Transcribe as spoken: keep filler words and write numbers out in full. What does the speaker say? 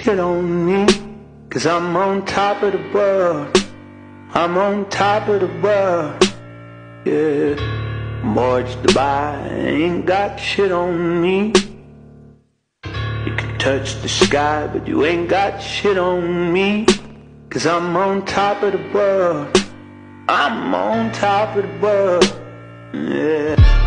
shit on me, cause I'm on top of the world. I'm on top of the world, yeah. Mortgage to buy, ain't got shit on me. You can touch the sky, but you ain't got shit on me, cause I'm on top of the world. I'm on top of the world, yeah.